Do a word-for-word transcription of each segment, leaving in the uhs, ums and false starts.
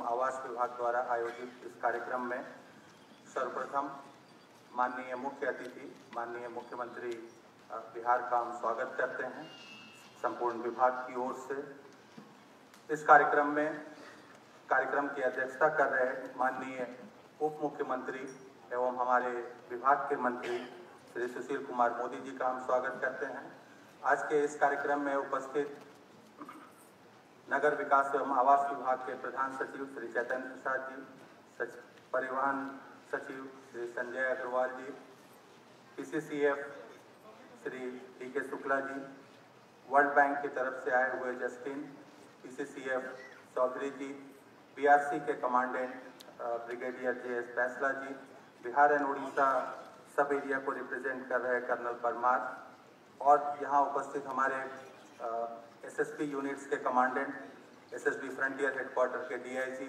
आवास विभाग द्वारा आयोजित इस कार्यक्रम में सर्वप्रथम माननीय मुख्य अतिथि माननीय मुख्यमंत्री बिहार का हम स्वागत करते हैं संपूर्ण विभाग की ओर से। इस कार्यक्रम में कार्यक्रम की अध्यक्षता कर रहे माननीय उप मुख्यमंत्री एवं हमारे विभाग के मंत्री श्री सुशील कुमार मोदी जी का हम स्वागत करते हैं। आज के इस कार्यक्रम में उपस्थित नगर विकास एवं आवास विभाग के प्रधान सचिव श्री चैतन्य प्रसाद जी, सचिव परिवहन सचिव Shri Sanjay Agrawal ji, PCCF Shri D K Shukla जी, वर्ल्ड बैंक की तरफ से आए हुए Justin, PCCF Chaudhary ji, BRC के commandant brigadier J S Faisla ji, Bihar and Orissa सब एरिया को रिप्रेजेंट कर रहे कर्नल परमार और यहाँ उपस्थित हमारे एसएसपी यूनिट्स के कमांडेंट एसएसबी फ्रंटियर हेडक्वार्टर के डीआईजी।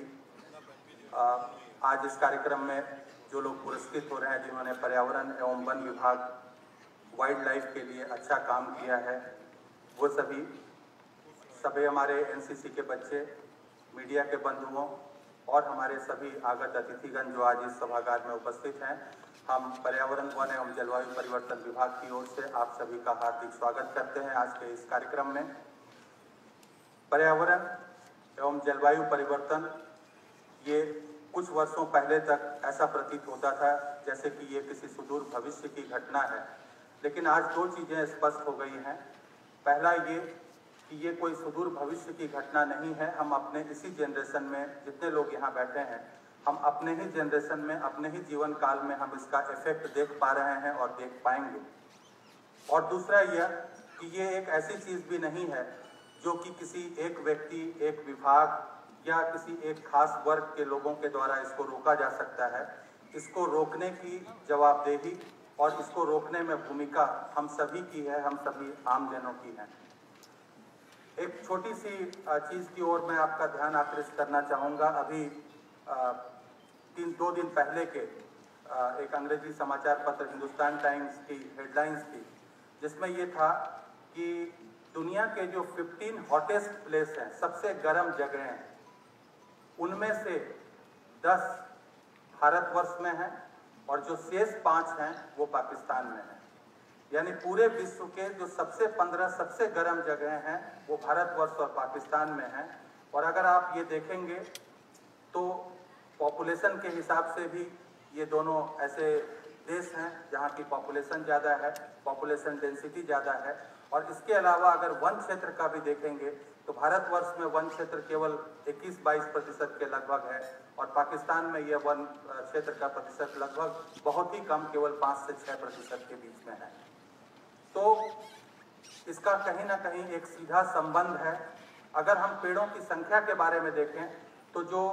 आज इस कार्यक्रम में जो लोग पुरस्कृत हो रहे हैं जिन्होंने पर्यावरण एवं वन विभाग वाइल्ड लाइफ के लिए अच्छा काम किया है, वो सभी सभी हमारे एनसीसी के बच्चे, मीडिया के बंधुओं और हमारे सभी आगत अतिथिगण जो आज इस सभागार में उपस्थित हैं, हम पर्यावरण वन एवं जलवायु परिवर्तन विभाग की ओर से आप सभी का हार्दिक स्वागत करते हैं। आज के इस कार्यक्रम में पर्यावरण एवं जलवायु परिवर्तन, ये कुछ वर्षों पहले तक ऐसा प्रतीत होता था जैसे कि ये किसी सुदूर भविष्य की घटना है, लेकिन आज दो चीज़ें स्पष्ट हो गई हैं। पहला ये कि ये कोई सुदूर भविष्य की घटना नहीं है। हम अपने इसी जनरेशन में जितने लोग यहाँ बैठे हैं, हम अपने ही जनरेशन में अपने ही जीवन काल में हम इसका इफेक्ट देख पा रहे हैं और देख पाएंगे। और दूसरा यह कि ये एक ऐसी चीज़ भी नहीं है जो कि किसी एक व्यक्ति, एक विभाग या किसी एक खास वर्ग के लोगों के द्वारा इसको रोका जा सकता है। इसको रोकने की जवाबदेही और इसको रोकने में भूमिका हम सभी की है, हम सभी आमजनों की है। एक छोटी सी चीज़ की ओर मैं आपका ध्यान आकृष्ट करना चाहूँगा। अभी तीन दो दिन पहले के एक अंग्रेजी समाचार पत्र हिंदुस्तान टाइम्स की हेडलाइंस थी, जिसमें ये था कि दुनिया के जो पंद्रह हॉटेस्ट प्लेस हैं, सबसे गर्म जगह हैं, उनमें से दस भारतवर्ष में हैं और जो शेष पाँच हैं वो पाकिस्तान में हैं। यानी पूरे विश्व के जो सबसे पंद्रह सबसे गर्म जगह हैं वो भारतवर्ष और पाकिस्तान में हैं। और अगर आप ये देखेंगे तो पॉपुलेशन के हिसाब से भी ये दोनों ऐसे देश हैं जहाँ की पॉपुलेशन ज़्यादा है, पॉपुलेशन डेंसिटी ज़्यादा है। और इसके अलावा अगर वन क्षेत्र का भी देखेंगे तो भारतवर्ष में वन क्षेत्र केवल इक्कीस बाईस प्रतिशत के लगभग है और पाकिस्तान में यह वन क्षेत्र का प्रतिशत लगभग बहुत ही कम, केवल पाँच से छः प्रतिशत के बीच में है। तो इसका कहीं ना कहीं एक सीधा संबंध है। अगर हम पेड़ों की संख्या के बारे में देखें तो जो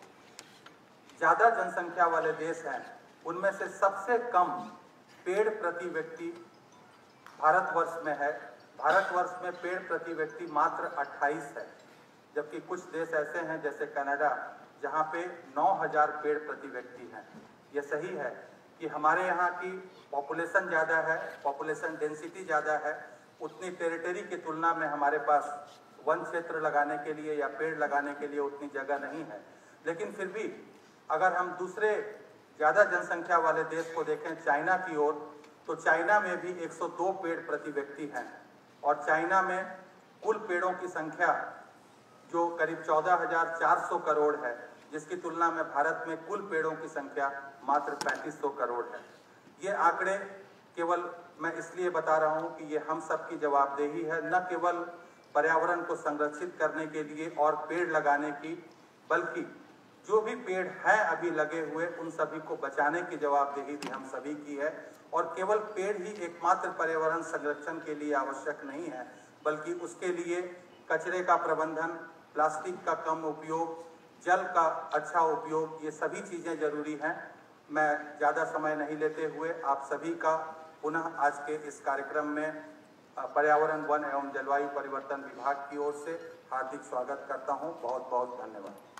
ज़्यादा जनसंख्या वाले देश हैं उनमें से सबसे कम पेड़ प्रति व्यक्ति भारतवर्ष में है। भारतवर्ष में पेड़ प्रति व्यक्ति मात्र अट्ठाईस है, जबकि कुछ देश ऐसे हैं जैसे कनाडा जहाँ पे नौ हज़ार पेड़ प्रति व्यक्ति हैं। यह सही है कि हमारे यहाँ की पॉपुलेशन ज़्यादा है, पॉपुलेशन डेंसिटी ज़्यादा है, उतनी टेरिटरी की तुलना में हमारे पास वन क्षेत्र लगाने के लिए या पेड़ लगाने के लिए उतनी जगह नहीं है। लेकिन फिर भी अगर हम दूसरे ज़्यादा जनसंख्या वाले देश को देखें, चाइना की ओर, तो चाइना में भी एक सौ दो पेड़ प्रति व्यक्ति हैं और चाइना में कुल पेड़ों की संख्या जो करीब चौदह हज़ार चार सौ करोड़ है, जिसकी तुलना में भारत में कुल पेड़ों की संख्या मात्र पैंतीस सौ करोड़ है। ये आंकड़े केवल मैं इसलिए बता रहा हूँ कि ये हम सब की जवाबदेही है, न केवल पर्यावरण को संरक्षित करने के लिए और पेड़ लगाने की, बल्कि जो भी पेड़ हैं अभी लगे हुए उन सभी को बचाने की जवाबदेही भी हम सभी की है। और केवल पेड़ ही एकमात्र पर्यावरण संरक्षण के लिए आवश्यक नहीं है, बल्कि उसके लिए कचरे का प्रबंधन, प्लास्टिक का कम उपयोग, जल का अच्छा उपयोग, ये सभी चीज़ें जरूरी हैं। मैं ज़्यादा समय नहीं लेते हुए आप सभी का पुनः आज के इस कार्यक्रम में पर्यावरण वन एवं जलवायु परिवर्तन विभाग की ओर से हार्दिक स्वागत करता हूँ। बहुत बहुत धन्यवाद।